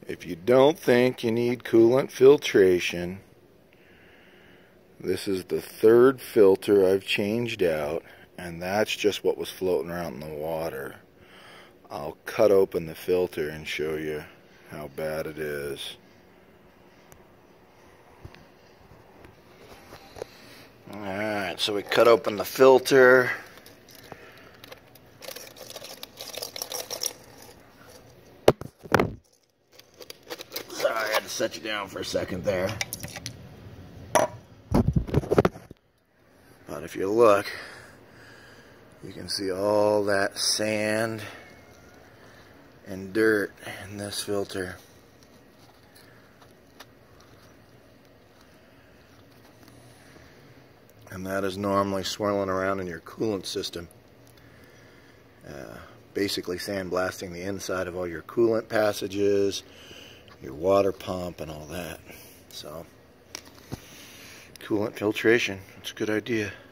If you don't think you need coolant filtration, this is the third filter I've changed out, and that's just what was floating around in the water. I'll cut open the filter and show you how bad it is. Alright, so we cut open the filter. Sorry, I had to set you down for a second there. But if you look, you can see all that sand and dirt in this filter. And that is normally swirling around in your coolant system. Basically sandblasting the inside of all your coolant passages, your water pump, and all that. So, coolant filtration, it's a good idea.